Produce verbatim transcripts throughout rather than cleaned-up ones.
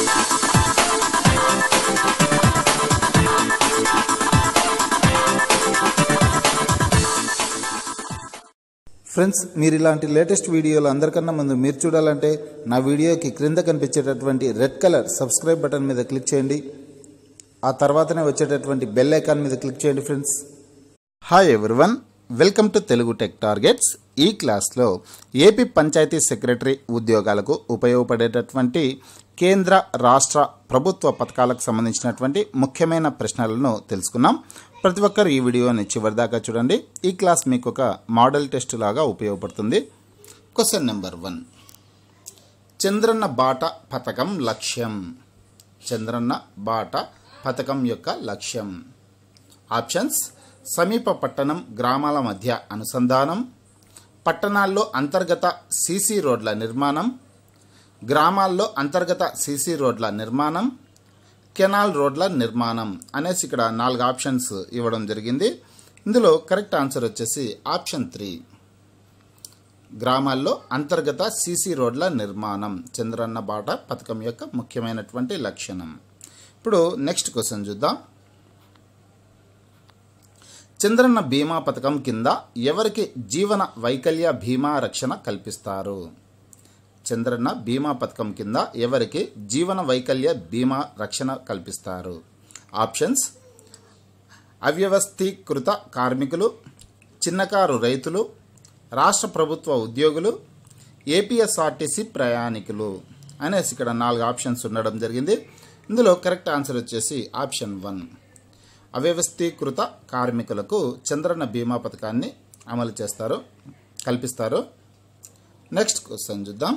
Friends, మీరు ఇలాంటి latest వీడియోలు అందరికన్నా ముందు మీరు చూడాలంటే నా వీడియోకి క్రింద కనిపించేటటువంటి రెడ్ కలర్ సబ్స్క్రైబ్ బటన్ మీద క్లిక్ చేయండి. ఆ తర్వాతనే వచ్చేటటువంటి బెల్ ఐకాన్ మీద క్లిక్ చేయండి. Friends, hi everyone, welcome to Telugu tech targets. ఈ క్లాస్లో ఏపీ పంచాయతీ సెక్రటరీ ఉద్యోగాలకు ఉపయోగపడేటటువంటి కేంద్ర రాష్ట్ర ప్రభుత్వ పథకాలకు సంబంధించినటువంటి ముఖ్యమైన ప్రశ్నలను తెలుసుకున్నాం. ప్రతి ఒక్కరు ఈ వీడియోని చివరిదాకా చూడండి. ఈ క్లాస్ మీకు ఒక మోడల్ టెస్ట్ లాగా ఉపయోగపడుతుంది. క్వశ్చన్ నెంబర్ వన్, చంద్రన్న బాట పథకం లక్ష్యం. చంద్రన్న బాట పథకం యొక్క లక్ష్యం. ఆప్షన్స్: సమీప పట్టణం గ్రామాల మధ్య అనుసంధానం, పట్టణాల్లో అంతర్గత సీసీ రోడ్ల నిర్మాణం, గ్రామాల్లో అంతర్గత సీసీ రోడ్ల నిర్మాణం, కెనాల్ రోడ్ల నిర్మాణం అనేసి ఇక్కడ నాలుగు ఆప్షన్స్ ఇవ్వడం జరిగింది. ఇందులో కరెక్ట్ ఆన్సర్ వచ్చేసి ఆప్షన్ త్రీ, గ్రామాల్లో అంతర్గత సీసీ రోడ్ల నిర్మాణం చంద్రన్న బాట పథకం యొక్క ముఖ్యమైనటువంటి లక్షణం. ఇప్పుడు నెక్స్ట్ క్వశ్చన్ చూద్దాం. చంద్రన్న బీమా పథకం కింద ఎవరికి జీవన వైకల్య బీమా రక్షణ కల్పిస్తారు? చంద్రన్న బీమా పథకం కింద ఎవరికి జీవన వైకల్య బీమా రక్షణ కల్పిస్తారు? ఆప్షన్స్: అవ్యవస్థీకృత కార్మికులు, చిన్నకారు రైతులు, రాష్ట్ర ప్రభుత్వ ఉద్యోగులు, ఏపీఎస్ఆర్టీసీ ప్రయాణికులు అనేసి ఇక్కడ నాలుగు ఆప్షన్స్ ఉండడం జరిగింది. ఇందులో కరెక్ట్ ఆన్సర్ వచ్చేసి ఆప్షన్ వన్, అవ్యవస్థీకృత కార్మికులకు చంద్రన్న బీమా పథకాన్ని అమలు చేస్తారు, కల్పిస్తారు. నెక్స్ట్ క్వశ్చన్ చూద్దాం.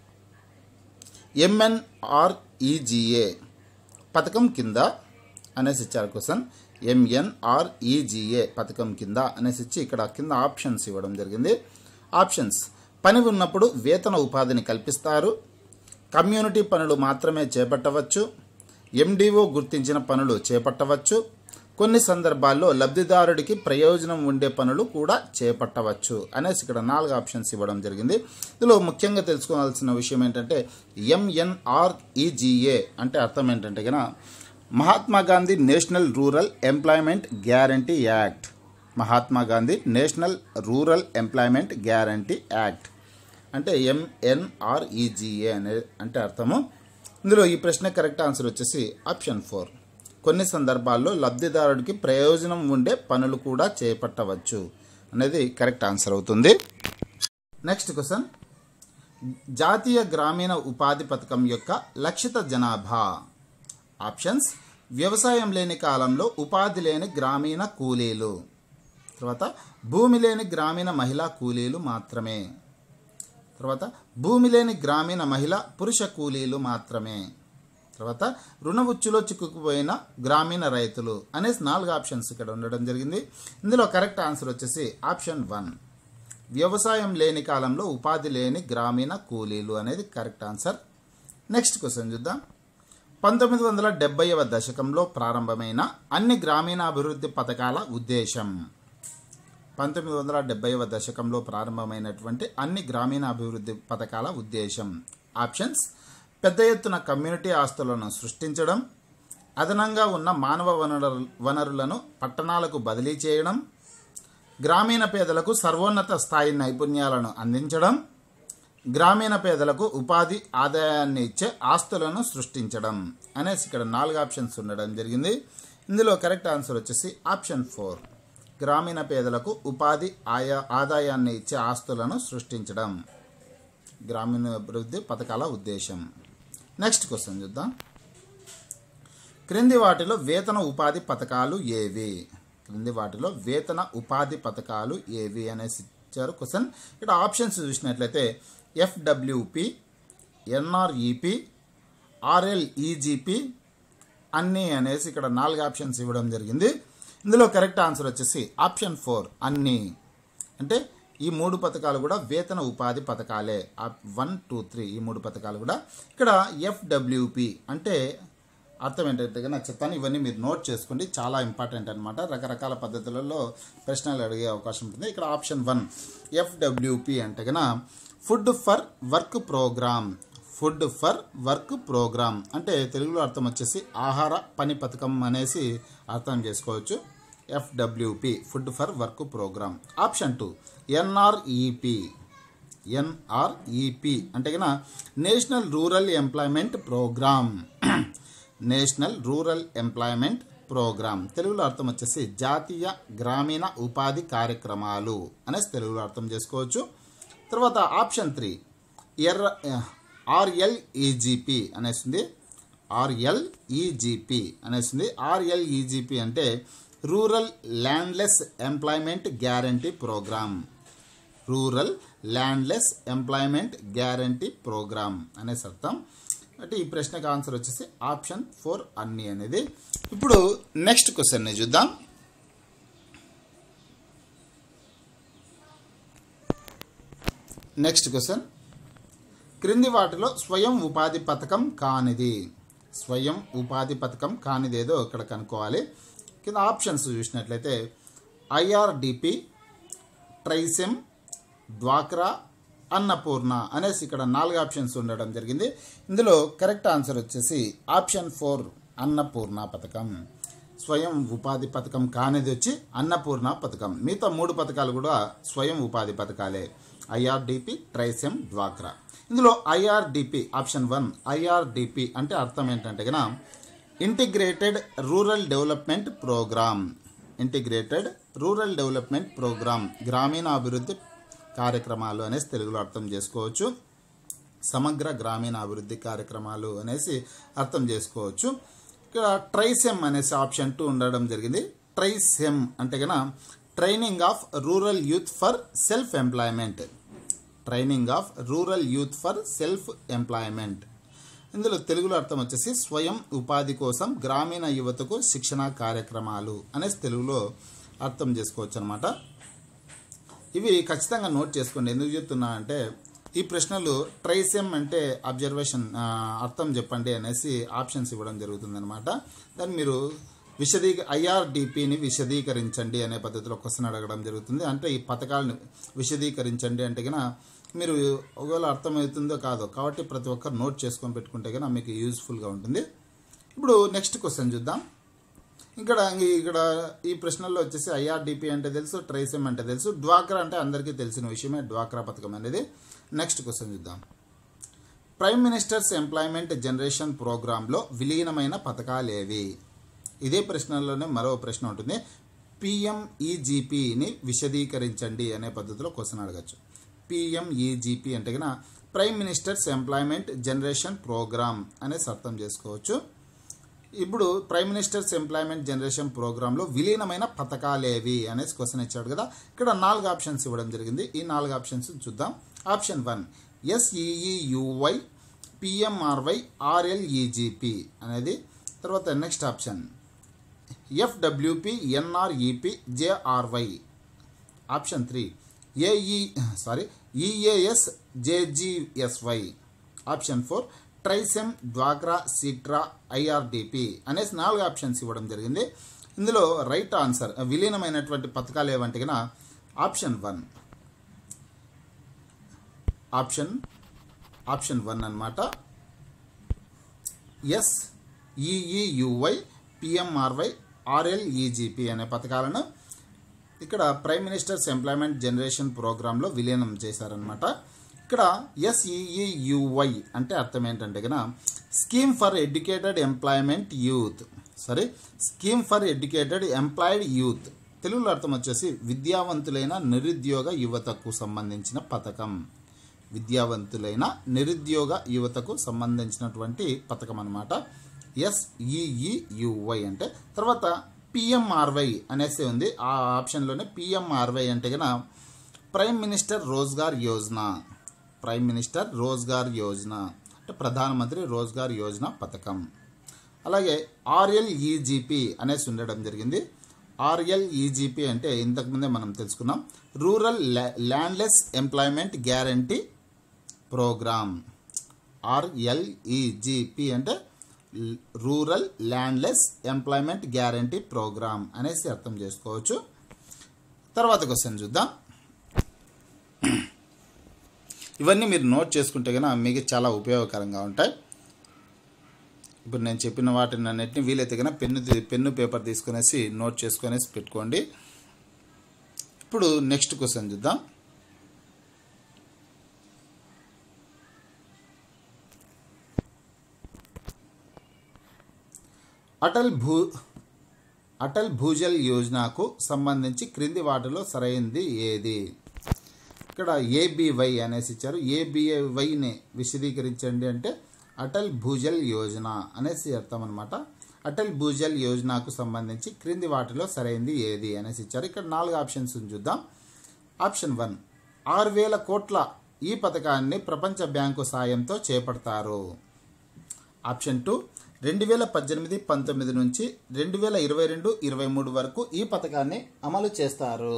ఎంఎన్ఆర్ఈజీఏ పథకం కింద అనేసి ఇచ్చారు క్వశ్చన్. ఎంఎన్ఆర్ఈజీఏ పథకం కింద అనేసి ఇచ్చి ఇక్కడ కింద ఆప్షన్స్ ఇవ్వడం జరిగింది. ఆప్షన్స్: పని ఉన్నప్పుడు వేతన ఉపాధిని కల్పిస్తారు, కమ్యూనిటీ పనులు మాత్రమే చేపట్టవచ్చు, ఎండిఓ గుర్తించిన పనులు చేపట్టవచ్చు, కొన్ని సందర్భాల్లో లబ్ధిదారుడికి ప్రయోజనం ఉండే పనులు కూడా చేపట్టవచ్చు అనేసి ఇక్కడ నాలుగు ఆప్షన్స్ ఇవ్వడం జరిగింది. ఇందులో ముఖ్యంగా తెలుసుకోవాల్సిన విషయం ఏంటంటే ఎంఎన్ఆర్ఈజీఏ అంటే అర్థం ఏంటంటే కనుక Mahatma Gandhi national rural employment guarantee act. Mahatma Gandhi national rural employment guarantee act అంటే ఎంఎన్ఆర్ఈజీఏ అనే అంటే అర్థము. ఇందులో ఈ ప్రశ్న కరెక్ట్ ఆన్సర్ వచ్చేసి ఆప్షన్ ఫోర్, కొన్ని సందర్భాల్లో లబ్ధిదారుడికి ప్రయోజనం ఉండే పనులు కూడా చేపట్టవచ్చు అనేది కరెక్ట్ ఆన్సర్ అవుతుంది. నెక్స్ట్ క్వశ్చన్, జాతీయ గ్రామీణ ఉపాధి పథకం యొక్క లక్షిత జనాభా. ఆప్షన్స్: వ్యవసాయం లేని కాలంలో ఉపాధి లేని గ్రామీణ కూలీలు, తర్వాత భూమి లేని గ్రామీణ మహిళా కూలీలు మాత్రమే, తర్వాత భూమి లేని గ్రామీణ మహిళ పురుష కూలీలు మాత్రమే, తర్వాత రుణ ఉచ్చులో చిక్కుకుపోయిన గ్రామీణ రైతులు అనేసి నాలుగు ఆప్షన్స్ ఇక్కడ ఉండడం జరిగింది. ఇందులో కరెక్ట్ ఆన్సర్ వచ్చేసి ఆప్షన్ వన్, వ్యవసాయం లేని కాలంలో ఉపాధి లేని గ్రామీణ కూలీలు అనేది కరెక్ట్ ఆన్సర్. నెక్స్ట్ క్వశ్చన్ చూద్దాం. పంతొమ్మిది వందల డెబ్బైవ దశకంలో ప్రారంభమైన అన్ని గ్రామీణాభివృద్ధి పథకాల ఉద్దేశం. పంతొమ్మిది వందల డెబ్బైవ దశకంలో ప్రారంభమైనటువంటి అన్ని గ్రామీణాభివృద్ధి పథకాల ఉద్దేశం. ఆప్షన్స్: పెద్ద ఎత్తున కమ్యూనిటీ ఆస్తులను సృష్టించడం, అదనంగా ఉన్న మానవ వనరు వనరులను పట్టణాలకు బదిలీ చేయడం, గ్రామీణ పేదలకు సర్వోన్నత స్థాయి నైపుణ్యాలను అందించడం, గ్రామీణ పేదలకు ఉపాధి ఆదాయాన్ని ఇచ్చే ఆస్తులను సృష్టించడం అనేసి ఇక్కడ నాలుగు ఆప్షన్స్ ఉండడం జరిగింది. ఇందులో కరెక్ట్ ఆన్సర్ వచ్చేసి ఆప్షన్ ఫోర్, గ్రామీణ పేదలకు ఉపాధి ఆయా ఆదాయాన్ని ఇచ్చే ఆస్తులను సృష్టించడం గ్రామీణ అభివృద్ధి పథకాల ఉద్దేశం. నెక్స్ట్ క్వశ్చన్ చూద్దాం. క్రింది వాటిలో వేతన ఉపాధి పథకాలు ఏవి? క్రింది వాటిలో వేతన ఉపాధి పథకాలు ఏవి అనేసి ఇచ్చారు క్వశ్చన్. ఇక్కడ ఆప్షన్స్ చూసినట్లయితే ఎఫ్డబ్ల్యూపి, ఎన్ఆర్ఈపి, ఆర్ఎల్ఈజీపి అన్నీ అనేసి ఇక్కడ నాలుగు ఆప్షన్స్ ఇవ్వడం జరిగింది. ఇందులో కరెక్ట్ ఆన్సర్ వచ్చేసి ఆప్షన్ ఫోర్, అన్నీ. అంటే ఈ మూడు పథకాలు కూడా వేతన ఉపాధి పథకాలే. వన్ టూ త్రీ ఈ మూడు పథకాలు కూడా. ఇక్కడ ఎఫ్డబ్ల్యూపి అంటే అర్థం ఏంటంటే నాకు చెప్తాను, ఇవన్నీ మీరు నోట్ చేసుకోండి, చాలా ఇంపార్టెంట్ అనమాట. రకరకాల పద్ధతులలో ప్రశ్నలు అడిగే అవకాశం ఉంటుంది. ఇక్కడ ఆప్షన్ వన్ ఎఫ్డబ్ల్యూపి అంటే కన్నా food for work programme. Food for work programme అంటే తెలుగులో అర్థం వచ్చేసి ఆహార పని పథకం అనేసి అర్థం చేసుకోవచ్చు. FWP food for work programme. Option two NREP. NREP అంటే కన్నా national rural employment programme. National rural employment programme తెలుగులో అర్థం వచ్చేసి జాతీయ గ్రామీణ ఉపాధి కార్యక్రమాలు అనేసి తెలుగులో అర్థం చేసుకోవచ్చు. తర్వాత ఆప్షన్ త్రీ ఎర్ర ఆర్ఎల్ఈజిపి అనేసింది. ఆర్ఎల్ఈజిపి అనేసింది. ఆర్ఎల్ఈజిపి అంటే rural landless employment guarantee programme. Rural landless employment guarantee programme అనేసి అర్థం. అంటే ఈ ప్రశ్నకు ఆన్సర్ వచ్చేసి ఆప్షన్ ఫోర్ అన్ని అనేది. ఇప్పుడు నెక్స్ట్ క్వశ్చన్ని చూద్దాం. నెక్స్ట్ క్వశ్చన్, క్రింది వాటిలో స్వయం ఉపాధి పథకం కానిది. స్వయం ఉపాధి పథకం కానిదేదో ఇక్కడ కనుక్కోవాలి. కింద ఆప్షన్స్ చూసినట్లయితే ఐఆర్డిపి, ట్రైసెమ్, డ్వాక్రా, అన్నపూర్ణ అనేసి ఇక్కడ నాలుగు ఆప్షన్స్ ఉండడం జరిగింది. ఇందులో కరెక్ట్ ఆన్సర్ వచ్చేసి ఆప్షన్ ఫోర్ అన్నపూర్ణ పథకం. స్వయం ఉపాధి పథకం కానిది వచ్చి అన్నపూర్ణ పథకం. మిగతా మూడు పథకాలు కూడా స్వయం ఉపాధి పథకాలే. ఐఆర్డిపి, ట్రైసెమ్, డ్వాక్రా. ఇందులో ఐఆర్డిపి ఆప్షన్ వన్ ఐఆర్డిపి అంటే అర్థం ఏంటంటే కనుక integrated rural development programme. Integrated rural development programme గ్రామీణ అభివృద్ధి కార్యక్రమాలు అనేసి తెలుగులో అర్థం చేసుకోవచ్చు. సమగ్ర గ్రామీణ అభివృద్ధి కార్యక్రమాలు అనేసి అర్థం చేసుకోవచ్చు. ఇక్కడ ట్రైసెమ్ అనేసి ఆప్షన్ టూ ఉండడం జరిగింది. ట్రైసెమ్ అంటే కనుక training of rural youth for self employment. Training of rural youth for self employment. ఇందులో తెలుగులో అర్థం వచ్చేసి స్వయం ఉపాధి కోసం గ్రామీణ యువతకు శిక్షణ కార్యక్రమాలు అనేసి తెలుగులో అర్థం చేసుకోవచ్చు అనమాట. ఇవి ఖచ్చితంగా నోట్ చేసుకోండి. ఎందుకు చెప్తున్నా అంటే ఈ ప్రశ్నలు ట్రైసెమ్ అంటే అబ్జర్వేషన్ అర్థం చెప్పండి అనేసి ఆప్షన్స్ ఇవ్వడం జరుగుతుంది అనమాట. దాన్ని మీరు విశదీ ఐఆర్డిపిని విశదీకరించండి అనే పద్ధతిలో క్వశ్చన్ అడగడం జరుగుతుంది. అంటే ఈ పథకాలను విశదీకరించండి అంటే కనుక మీరు ఒకవేళ అర్థమవుతుందో కాదో కాబట్టి ప్రతి ఒక్కరు నోట్ చేసుకొని పెట్టుకుంటే కనుక మీకు యూజ్ఫుల్గా ఉంటుంది. ఇప్పుడు నెక్స్ట్ క్వశ్చన్ చూద్దాం. ఇక్కడ ఇక్కడ ఈ ప్రశ్నల్లో వచ్చేసి ఐఆర్డిపి అంటే తెలుసు, ట్రైసెమ్ అంటే తెలుసు, డ్వాక్రా అంటే అందరికీ తెలిసిన విషయమే డ్వాక్రా పథకం అనేది. నెక్స్ట్ క్వశ్చన్ చూద్దాం. ప్రైమ్ మినిస్టర్స్ ఎంప్లాయ్మెంట్ జనరేషన్ ప్రోగ్రాంలో విలీనమైన పథకాలేవి? ఇదే ప్రశ్నలోనే మరో ప్రశ్న ఉంటుంది. పిఎంఈజిపిని విశదీకరించండి అనే పద్ధతిలో క్వశ్చన్ అడగచ్చు. పిఎంఈజిపి అంటే కనుక prime minister's employment generation programme అనేసి అర్థం చేసుకోవచ్చు. ఇప్పుడు ప్రైమ్ మినిస్టర్స్ ఎంప్లాయ్మెంట్ జనరేషన్ ప్రోగ్రాంలో విలీనమైన పథకాలేవి అనేసి క్వశ్చన్ ఇచ్చాడు కదా. ఇక్కడ నాలుగు ఆప్షన్స్ ఇవ్వడం జరిగింది. ఈ నాలుగు ఆప్షన్స్ చూద్దాం. Option one SEEUY, PMRY, RLEGP అనేది. తర్వాత next option FWP, NREP, JRY. Option three AE sorry EAS, JGSY. Option four TRYSEM, డ్వాక్రా, సిట్రా, ఐఆర్డిపి అనేసి నాలుగు ఆప్షన్స్ ఇవ్వడం జరిగింది. ఇందులో రైట్ ఆన్సర్ విలీనమైనటువంటి పథకాలు ఏవంటే కనుక option one option option one అనమాట. ఎస్ఈఈయువై, పిఎంఆర్వై, ఆర్ఎల్ఈజిపి అనే పథకాలను ఇక్కడ ప్రైమ్ మినిస్టర్స్ ఎంప్లాయ్మెంట్ జనరేషన్ ప్రోగ్రాంలో విలీనం చేశారనమాట. ఇక్కడ ఎస్ఈఈయువై అంటే అర్థం ఏంటంటే కనుక scheme for educated employment youth. Sorry scheme for educated employed youth. తెలుగులో అర్థం వచ్చేసి విద్యావంతులైన నిరుద్యోగ యువతకు సంబంధించిన పథకం. విద్యావంతులైన నిరుద్యోగ యువతకు సంబంధించినటువంటి పథకం అనమాట. ఎస్ఈఈయువై అంటే. తర్వాత పిఎంఆర్వై అనేసి ఉంది ఆ ఆప్షన్లోనే. పిఎంఆర్వై అంటే కనుక prime minister Rozgar Yojana. Prime minister Rozgar Yojana అంటే ప్రధానమంత్రి రోజ్గార్ యోజన పథకం. అలాగే ఆర్ఎల్ఈజిపి అనేసి ఉండడం జరిగింది. ఆర్ఎల్ఈజిపి అంటే ఇంతకుముందే మనం తెలుసుకున్నాం, rural landless employment guarantee programme. RLEGP అంటే rural landless employment guarantee programme అనేసి అర్థం చేసుకోవచ్చు. తర్వాత క్వశ్చన్ చూద్దాం. ఇవన్నీ మీరు నోట్ చేసుకుంటే కనుక మీకు చాలా ఉపయోగకరంగా ఉంటాయి. ఇప్పుడు నేను చెప్పిన వాటిని అన్నిటిని వీలైతే కనుక పెన్ను పెన్ను పేపర్ తీసుకునేసి నోట్ చేసుకునేసి పెట్టుకోండి. ఇప్పుడు నెక్స్ట్ క్వశ్చన్ చూద్దాం. అటల్ భూ అటల్ భూజల్ యోజనకు సంబంధించి క్రింది వాటిలో సరైనది ఏది? ఇక్కడ ఏబివై అనేసి ఇచ్చారు. ఏబివైని విశదీకరించండి అంటే అటల్ భూజల్ యోజన అనేసి అర్థం అనమాట. అటల్ భూజల్ యోజనకు సంబంధించి క్రింది వాటిలో సరైనది ఏది అనేసి ఇచ్చారు. ఇక్కడ నాలుగు ఆప్షన్స్ చూద్దాం. ఆప్షన్ వన్, ఆరు వేల కోట్ల ఈ పథకాన్ని ప్రపంచ బ్యాంకు సాయంతో చేపడతారు. ఆప్షన్ టూ, రెండు వేల పద్దెనిమిది పంతొమ్మిది నుంచి రెండు వేల ఇరవై రెండు ఇరవై మూడు వరకు ఈ పథకాన్ని అమలు చేస్తారు.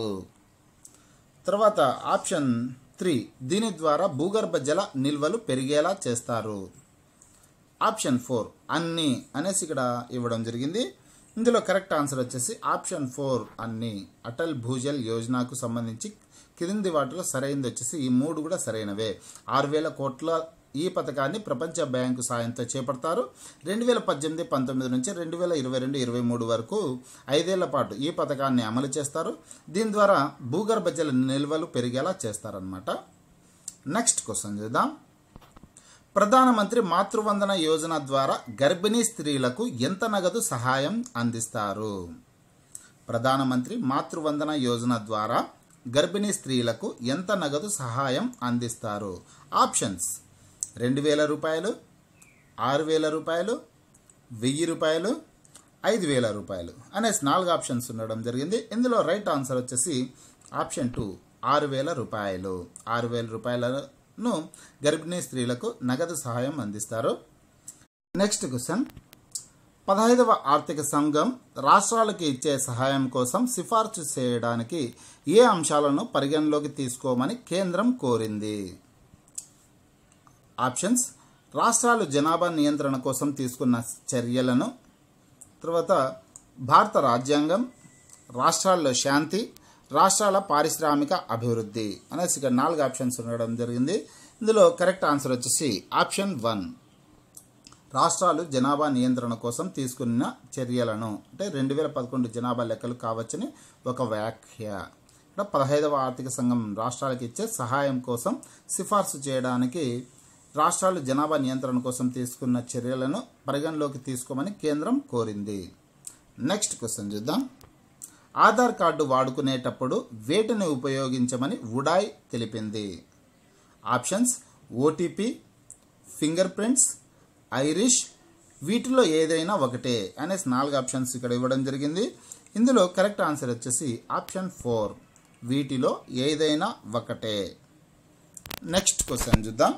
తర్వాత ఆప్షన్ త్రీ, దీని ద్వారా భూగర్భ జల నిల్వలు పెరిగేలా చేస్తారు. ఆప్షన్ ఫోర్, అన్ని అనేసి ఇక్కడ ఇవ్వడం జరిగింది. ఇందులో కరెక్ట్ ఆన్సర్ వచ్చేసి ఆప్షన్ ఫోర్, అన్ని. అటల్ భూజల్ యోజనకు సంబంధించి క్రింది వాటిలో సరైనది వచ్చేసి ఈ మూడు కూడా సరైనవే. ఆరు వేల కోట్ల ఈ పథకాన్ని ప్రపంచ బ్యాంకు సాయంతో చేపడతారు. రెండు వేల పద్దెనిమిది పంతొమ్మిది నుంచి రెండు వేల ఇరవై రెండు ఇరవై మూడు వరకు ఐదేళ్ల పాటు ఈ పథకాన్ని అమలు చేస్తారు. దీని ద్వారా భూగర్భ జల నిల్వలు పెరిగేలా చేస్తారనమాట. నెక్స్ట్ క్వశ్చన్ చూద్దాం. ప్రధానమంత్రి మాతృవందన యోజన ద్వారా గర్భిణీ స్త్రీలకు ఎంత నగదు సహాయం అందిస్తారు? ప్రధానమంత్రి మాతృవందన యోజన ద్వారా గర్భిణీ స్త్రీలకు ఎంత నగదు సహాయం అందిస్తారు? ఆప్షన్స్ రెండు వేల రూపాయలు, ఆరు వేల రూపాయలు, వెయ్యి రూపాయలు, ఐదు వేల రూపాయలు అనేసి నాలుగు ఆప్షన్స్ ఉండడం జరిగింది. ఇందులో రైట్ ఆన్సర్ వచ్చేసి ఆప్షన్ టూ, ఆరు వేల రూపాయలు. ఆరు వేల రూపాయలను గర్భిణీ స్త్రీలకు నగదు సహాయం అందిస్తారు. Next question. పదహైదవ ఆర్థిక సంఘం రాష్ట్రాలకు ఇచ్చే సహాయం కోసం సిఫార్సు చేయడానికి ఏ అంశాలను పరిగణలోకి తీసుకోమని కేంద్రం కోరింది? ఆప్షన్స్, రాష్ట్రాలు జనాభా నియంత్రణ కోసం తీసుకున్న చర్యలను, తర్వాత భారత రాజ్యాంగం, రాష్ట్రాల్లో శాంతి, రాష్ట్రాల పారిశ్రామిక అభివృద్ధి అనేసి ఇక్కడ నాలుగు ఆప్షన్స్ ఉండడం జరిగింది. ఇందులో కరెక్ట్ ఆన్సర్ వచ్చేసి ఆప్షన్ వన్, రాష్ట్రాలు జనాభా నియంత్రణ కోసం తీసుకున్న చర్యలను. అంటే రెండు వేల పదకొండు జనాభా లెక్కలు కావచ్చని ఒక వ్యాఖ్య. ఇక్కడ పదహైదవ ఆర్థిక సంఘం రాష్ట్రాలకు ఇచ్చే సహాయం కోసం సిఫార్సు చేయడానికి రాష్ట్రాలు జనాభా నియంత్రణ కోసం తీసుకున్న చర్యలను పరిగణలోకి తీసుకోమని కేంద్రం కోరింది. నెక్స్ట్ క్వశ్చన్ చూద్దాం. ఆధార్ కార్డు వాడుకునేటప్పుడు వేటిని ఉపయోగించమని ఉడాయ్ తెలిపింది? Options, OTP, fingerprints, iris, వీటిలో ఏదైనా ఒకటే అనేసి నాలుగు ఆప్షన్స్ ఇక్కడ ఇవ్వడం జరిగింది. ఇందులో కరెక్ట్ ఆన్సర్ వచ్చేసి ఆప్షన్ ఫోర్, వీటిలో ఏదైనా ఒకటే. నెక్స్ట్ క్వశ్చన్ చూద్దాం.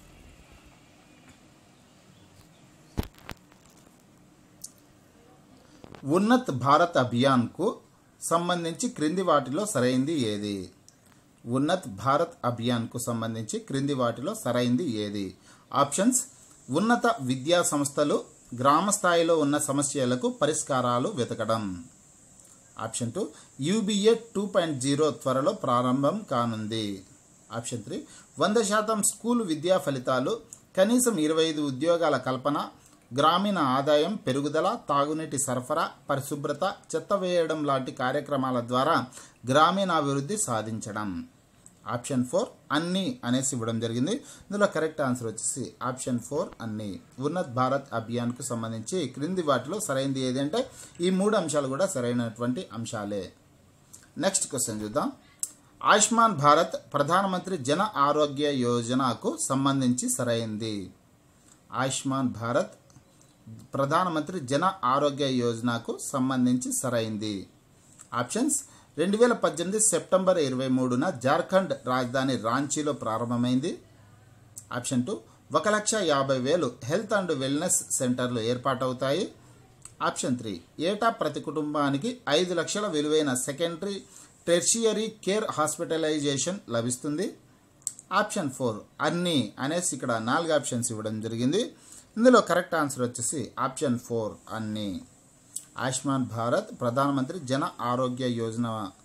ఉన్నత్ భారత్ అభియాన్కు సంబంధించి క్రింది వాటిలో సరైంది ఏది? ఉన్నత్ భారత్ అభియాన్కు సంబంధించి క్రింది వాటిలో సరైంది ఏది? ఆప్షన్స్, ఉన్నత విద్యా సంస్థలు గ్రామ స్థాయిలో ఉన్న సమస్యలకు పరిష్కారాలు వెతకడం. Option two, UBA two point zero త్వరలో ప్రారంభం కానుంది. ఆప్షన్ త్రీ, వంద శాతం స్కూల్ విద్యా ఫలితాలు, కనీసం ఇరవై ఐదు ఉద్యోగాల కల్పన, గ్రామీణ ఆదాయం పెరుగుదల, తాగునీటి సరఫరా, పరిశుభ్రత, చెత్త వేయడం లాంటి కార్యక్రమాల ద్వారా గ్రామీణాభివృద్ధి సాధించడం. ఆప్షన్ ఫోర్, అన్ని అనేసి ఇవ్వడం జరిగింది. ఇందులో కరెక్ట్ ఆన్సర్ వచ్చేసి ఆప్షన్ ఫోర్, అన్ని. ఉన్నత్ భారత్ అభియాన్కు సంబంధించి క్రింది వాటిలో సరైనది ఏది అంటే ఈ మూడు అంశాలు కూడా సరైనటువంటి అంశాలే. నెక్స్ట్ క్వశ్చన్ చూద్దాం. ఆయుష్మాన్ భారత్ ప్రధానమంత్రి జన ఆరోగ్య యోజనకు సంబంధించి సరైంది. ఆయుష్మాన్ భారత్ ప్రధానమంత్రి జన ఆరోగ్య యోజనకు సంబంధించి సరైంది. ఆప్షన్స్, రెండు వేల పద్దెనిమిది సెప్టెంబర్ ఇరవై మూడున జార్ఖండ్ రాజధాని రాంచీలో ప్రారంభమైంది. ఆప్షన్ టూ, ఒక లక్ష యాభై వేలు హెల్త్ అండ్ వెల్నెస్ సెంటర్లు ఏర్పాటవుతాయి. ఆప్షన్ త్రీ, ఏటా ప్రతి కుటుంబానికి ఐదు లక్షల విలువైన సెకండరీ టెర్షియరీ కేర్ హాస్పిటలైజేషన్ లభిస్తుంది. ఆప్షన్ ఫోర్, అన్ని అనేసి ఇక్కడ నాలుగు ఆప్షన్స్ ఇవ్వడం జరిగింది. ఇందులో కరెక్ట్ ఆన్సర్ వచ్చేసి ఆప్షన్ ఫోర్, అన్ని. ఆయుష్మాన్ భారత్ ప్రధానమంత్రి జన ఆరోగ్య యోజన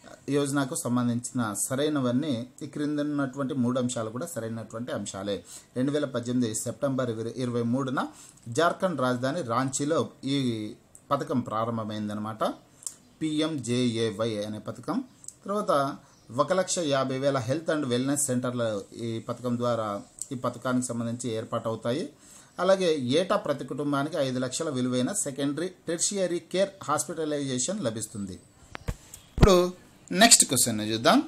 యోజనకు సంబంధించిన సరైనవన్నీ ఈ క్రింద ఉన్నటువంటి మూడు అంశాలు కూడా సరైనటువంటి అంశాలే. రెండు వేల పద్దెనిమిది సెప్టెంబర్ ఇరవై మూడున జార్ఖండ్ రాజధాని రాంచీలో ఈ పథకం ప్రారంభమైందనమాట. పిఎంజేఏవై అనే పథకం. తర్వాత ఒక లక్ష యాభై వేల హెల్త్ అండ్ వెల్నెస్ సెంటర్లు ఈ పథకం ద్వారా ఈ పథకానికి సంబంధించి ఏర్పాటు అవుతాయి. అలాగే ఏటా ప్రతి కుటుంబానికి ఐదు లక్షల విలువైన సెకండరీ టెర్షియరీ కేర్ హాస్పిటలైజేషన్ లభిస్తుంది. ఇప్పుడు నెక్స్ట్ క్వశ్చన్ చూద్దాం.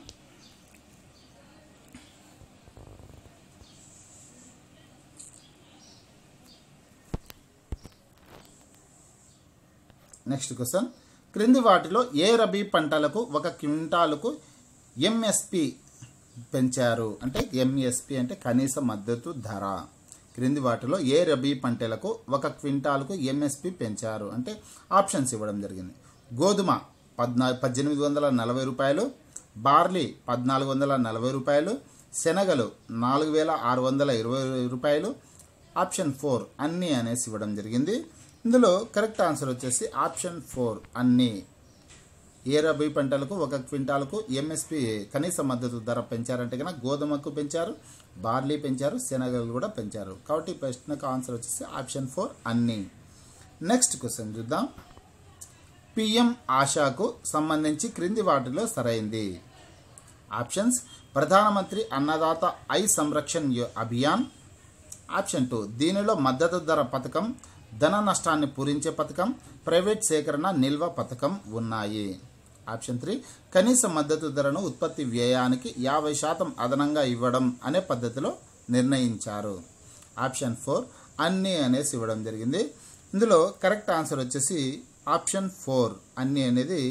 నెక్స్ట్ క్వశ్చన్ క్రింది వాటిలో ఏ రబీ పంటలకు ఒక క్వింటాలకు ఎంఎస్పి పెంచారు? అంటే ఎంఎస్పి అంటే కనీస మద్దతు ధర. క్రింది వాటిలో ఏ రబీ పంటలకు ఒక క్వింటాలకు ఎంఎస్పి పెంచారు అంటే ఆప్షన్స్ ఇవ్వడం జరిగింది. గోధుమ పద్నా పద్దెనిమిది వందల నలభై రూపాయలు, బార్లీ పద్నాలుగు వందల నలభై రూపాయలు, శనగలు నాలుగు వేల ఆరు వందల ఇరవై రూపాయలు. ఆప్షన్ ఫోర్ అన్నీ అనేసి ఇవ్వడం జరిగింది. ఇందులో కరెక్ట్ ఆన్సర్ వచ్చేసి ఆప్షన్ ఫోర్ అన్నీ. ఏ రబీ పంటలకు ఒక క్వింటాలకు ఎంఎస్పి కనీస మద్దతు ధర పెంచారంటే కనుక గోధుమకు పెంచారు, బార్లీ పెంచారు, శనగలు కూడా పెంచారు. కాబట్టి ప్రశ్నకు ఆన్సర్ వచ్చేసి ఆప్షన్ ఫోర్ అన్నీ. నెక్స్ట్ క్వశ్చన్ చూద్దాం. పిఎం ఆశాకు సంబంధించి క్రింది వాటిలో సరైంది. Options Pradhanmantri Annadata Aay Sanrakshan Abhiyan. Option two దీనిలో మద్దతు ధర పథకం, ధన నష్టాన్ని పూరించే పథకం, ప్రైవేట్ సేకరణ నిల్వ పథకం ఉన్నాయి. ఆప్షన్ త్రీ కనీస మద్దతు ధరను ఉత్పత్తి వ్యయానికి యాభై శాతం అదనంగా ఇవ్వడం అనే పద్ధతిలో నిర్ణయించారు. ఆప్షన్ ఫోర్ అన్నీ అనేసి ఇవ్వడం జరిగింది. ఇందులో కరెక్ట్ ఆన్సర్ వచ్చేసి ఆప్షన్ ఫోర్ అన్నీ అనేది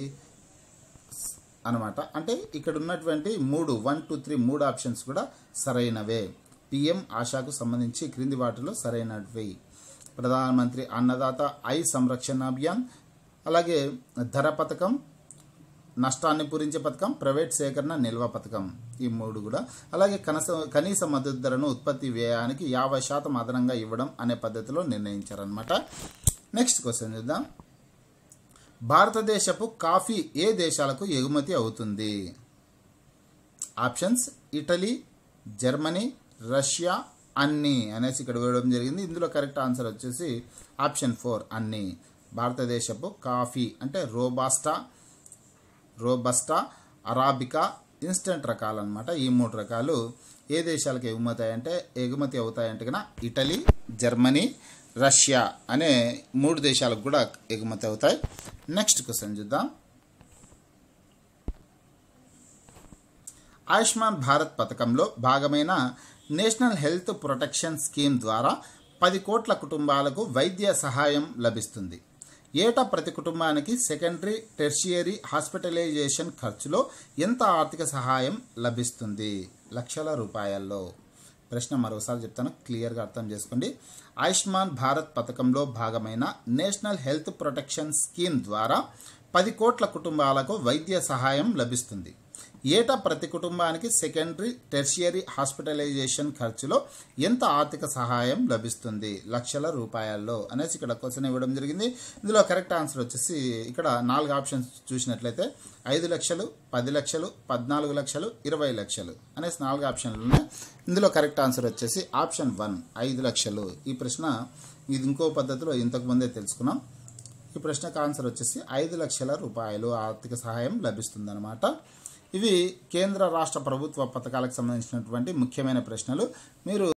అనమాట. అంటే ఇక్కడ ఉన్నటువంటి మూడు వన్ టూ త్రీ మూడు ఆప్షన్స్ కూడా సరైనవే. పిఎం ఆశాకు సంబంధించి క్రింది వాటిలో సరైనవి. ప్రధానమంత్రి అన్నదాత ఐ సంరక్షణ అభియాన్, అలాగే ధర పథకం, నష్టాన్ని పూరించే పథకం, ప్రైవేట్ సేకరణ నిల్వ పథకం, ఈ మూడు కూడా. అలాగే కనీస కనీస మద్దతు ధరను ఉత్పత్తి వ్యయానికి యాభై శాతం అదనంగా ఇవ్వడం అనే పద్ధతిలో నిర్ణయించారనమాట. నెక్స్ట్ క్వశ్చన్ చూద్దాం. భారతదేశపు కాఫీ ఏ దేశాలకు ఎగుమతి అవుతుంది? ఆప్షన్స్ ఇటలీ, జర్మనీ, రష్యా, అన్నీ అనేసి ఇక్కడ వేయడం జరిగింది. ఇందులో కరెక్ట్ ఆన్సర్ వచ్చేసి ఆప్షన్ ఫోర్ అన్నీ. భారతదేశపు కాఫీ అంటే రోబాస్టా, రోబస్టా, అరాబికా, ఇన్స్టెంట్ రకాలు అనమాట. ఈ మూడు రకాలు ఏ దేశాలకు ఎగుమతి అంటే ఎగుమతి అవుతాయంటే కన్నా ఇటలీ, జర్మనీ, రష్యా అనే మూడు దేశాలకు కూడా ఎగుమతి అవుతాయి. నెక్స్ట్ క్వశ్చన్ చూద్దాం. ఆయుష్మాన్ భారత్ పథకంలో భాగమైన నేషనల్ హెల్త్ ప్రొటెక్షన్ స్కీమ్ ద్వారా పది కోట్ల కుటుంబాలకు వైద్య సహాయం లభిస్తుంది. ఏటా ప్రతి కుటుంబానికి సెకండరీ టెర్షియరీ హాస్పిటలైజేషన్ ఖర్చులో ఎంత ఆర్థిక సహాయం లభిస్తుంది? లక్షల రూపాయల్లో. ప్రశ్న మరోసారి చెప్తాను, క్లియర్గా అర్థం చేసుకోండి. ఆయుష్మాన్ భారత్ పథకంలో భాగమైన నేషనల్ హెల్త్ ప్రొటెక్షన్ స్కీమ్ ద్వారా పది కోట్ల కుటుంబాలకు వైద్య సహాయం లభిస్తుంది. ఏటా ప్రతి కుటుంబానికి సెకండరీ టెర్షియరీ హాస్పిటలైజేషన్ ఖర్చులో ఎంత ఆర్థిక సహాయం లభిస్తుంది? లక్షల రూపాయల్లో అనేసి ఇక్కడ క్వశ్చన్ ఇవ్వడం జరిగింది. ఇందులో కరెక్ట్ ఆన్సర్ వచ్చేసి ఇక్కడ నాలుగు ఆప్షన్స్ చూసినట్లయితే ఐదు లక్షలు, పది లక్షలు, పద్నాలుగు లక్షలు, ఇరవై లక్షలు అనేసి నాలుగు ఆప్షన్లు ఉన్నాయి. ఇందులో కరెక్ట్ ఆన్సర్ వచ్చేసి ఆప్షన్ వన్ ఐదు లక్షలు. ఈ ప్రశ్న ఇది ఇంకో పద్ధతిలో ఇంతకుముందే తెలుసుకున్నాం. ఈ ప్రశ్నకు ఆన్సర్ వచ్చేసి ఐదు లక్షల రూపాయలు ఆర్థిక సహాయం లభిస్తుందన్నమాట. ఇవి కేంద్ర రాష్ట్ర ప్రభుత్వ పథకాలకు సంబంధించినటువంటి ముఖ్యమైన ప్రశ్నలు. మీరు